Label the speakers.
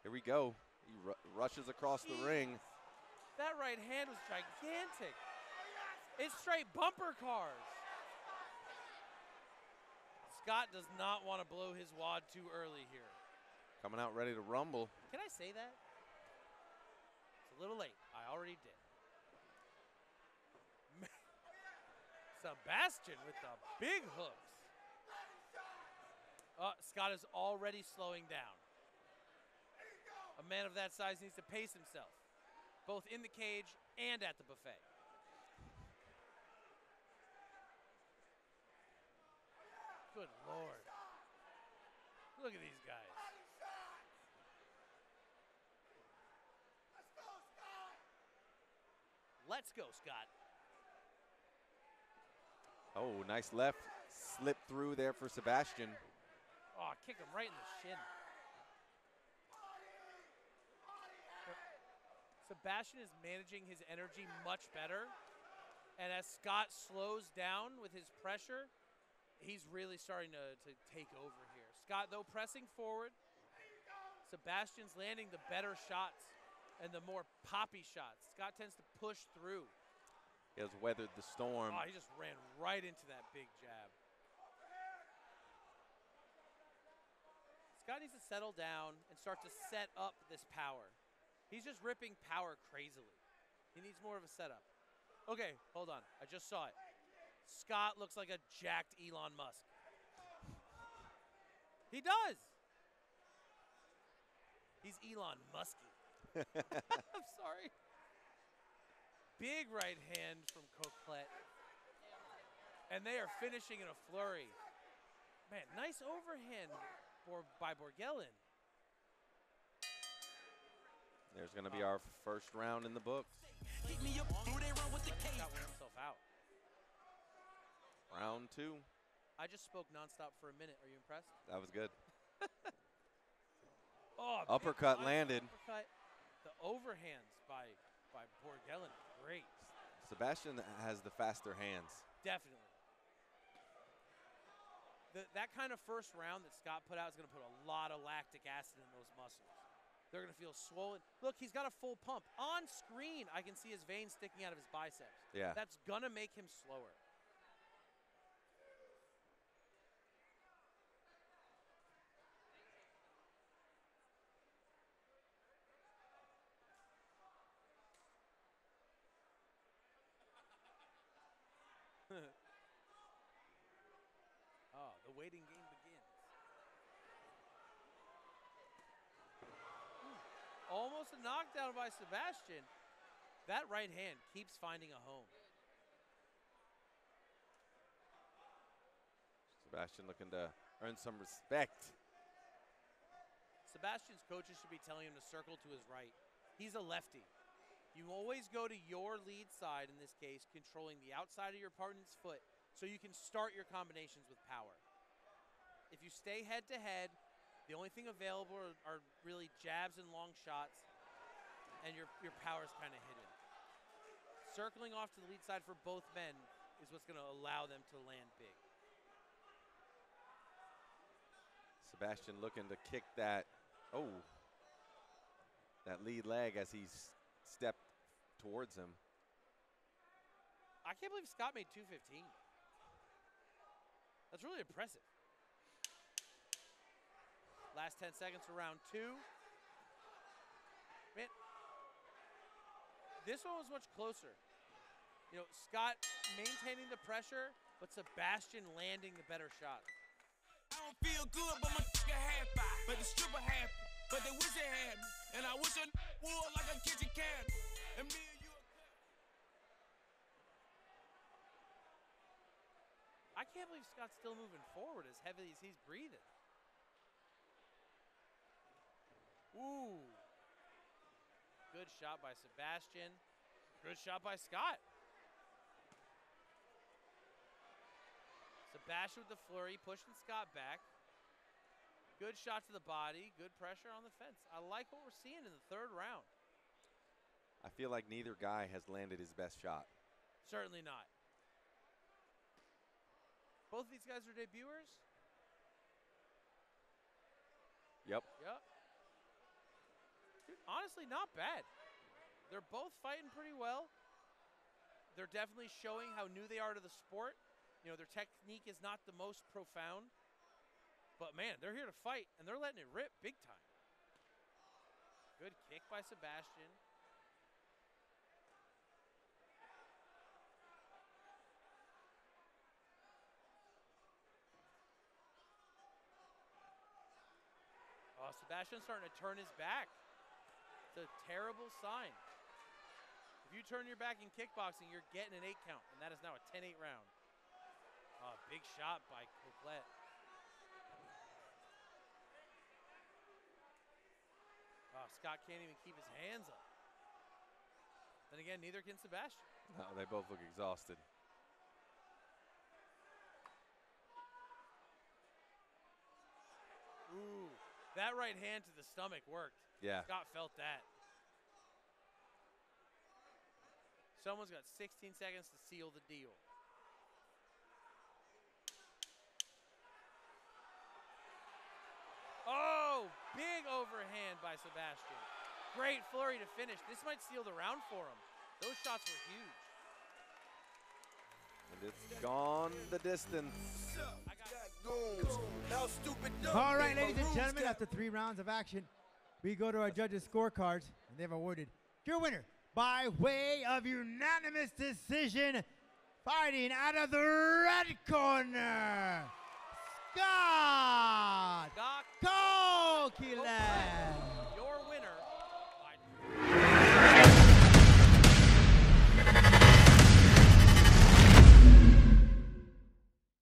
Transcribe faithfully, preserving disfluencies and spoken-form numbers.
Speaker 1: Here we go. He ru rushes across Jeez. the ring.
Speaker 2: That right hand was gigantic. It's straight bumper cars. Scott does not want to blow his wad too early here.
Speaker 1: Coming out ready to rumble.
Speaker 2: Can I say that? It's a little late. I already did. Sebastian with the big hooks. Uh, Scott is already slowing down. A man of that size needs to pace himself, both in the cage and at the buffet. Good Lord. Look at these guys. Let's go, Scott.
Speaker 1: Oh, nice left slip through there for Sebastian.
Speaker 2: Oh, kick him right in the shin. Sebastian is managing his energy much better. And as Scott slows down with his pressure, he's really starting to, to take over here. Scott, though, pressing forward. Sebastian's landing the better shots and the more poppy shots. Scott tends to push through.
Speaker 1: He has weathered the storm.
Speaker 2: Oh, he just ran right into that big jab. Scott needs to settle down and start to set up this power. He's just ripping power crazily. He needs more of a setup. Okay, hold on. I just saw it. Scott looks like a jacked Elon Musk. He does. He's Elon Musky. I'm sorry. Big right hand from Coquette. And they are finishing in a flurry. Man, nice overhand by Borgelin.
Speaker 1: There's going to be our first round in the books.
Speaker 2: Keep me up, through they run with the case. Got himself out.
Speaker 1: Round two.
Speaker 2: I just spoke nonstop for a minute. Are you impressed?
Speaker 1: That was good.
Speaker 2: Oh,
Speaker 1: uppercut landed.
Speaker 2: Uppercut. The overhands by by Borgelin, great.
Speaker 1: Sebastian has the faster hands.
Speaker 2: Definitely. The, that kind of first round that Scott put out is going to put a lot of lactic acid in those muscles. They're going to feel swollen. Look, he's got a full pump. On screen, I can see his veins sticking out of his biceps.
Speaker 1: Yeah.
Speaker 2: That's going to make him slower. Oh, the waiting game begins. Ooh, almost a knockdown by Sebastian. That right hand keeps finding a home.
Speaker 1: Sebastian looking to earn some respect.
Speaker 2: Sebastian's coaches should be telling him to circle to his right. He's a lefty. You always go to your lead side, in this case, controlling the outside of your opponent's foot so you can start your combinations with power. If you stay head-to-head, the only thing available are, are really jabs and long shots, and your, your power's kind of hidden. Circling off to the lead side for both men is what's going to allow them to land big.
Speaker 1: Sebastian looking to kick that, oh, that lead leg as he's stepped towards him.
Speaker 2: I can't believe Scott made two fifteen. That's really impressive. Last ten seconds for round two. Man, this one was much closer. You know, Scott maintaining the pressure, but Sebastian landing the better shot.
Speaker 3: I don't feel good, but my nigga happy. But the stripper happy, but they wish they had me. And I wish I would like a kitchen cabinet. And me and you.
Speaker 2: I can't believe Scott's still moving forward as heavy as he's breathing. Ooh. Good shot by Sebastian. Good shot by Scott. Sebastian with the flurry, pushing Scott back. Good shot to the body, good pressure on the fence. I like what we're seeing in the third round.
Speaker 1: I feel like neither guy has landed his best shot.
Speaker 2: Certainly not. Both of these guys are debuters?
Speaker 1: Yep.
Speaker 2: Yep. honestly not bad. They're both fighting pretty well. They're definitely showing how new they are to the sport. You know, their technique is not the most profound. But, man, they're here to fight, and they're letting it rip big time. Good kick by Sebastian. Oh, Sebastian's starting to turn his back. It's a terrible sign. If you turn your back in kickboxing, you're getting an eight count, and that is now a ten eight round. Oh, big shot by Coquette. Oh, Scott can't even keep his hands up. Then again, neither can Sebastian.
Speaker 1: No, they both look exhausted.
Speaker 2: Ooh, that right hand to the stomach worked.
Speaker 1: Yeah.
Speaker 2: Scott felt that. Someone's got sixteen seconds to seal the deal. Oh, big overhand by Sebastian. Great flurry to finish. This might seal the round for him. Those shots were huge.
Speaker 1: And it's gone the distance.
Speaker 4: All right, ladies and gentlemen, after three rounds of action, we go to our judges' scorecards, and they've awarded your winner by way of unanimous decision, fighting out of the red corner, Scott Coquelet.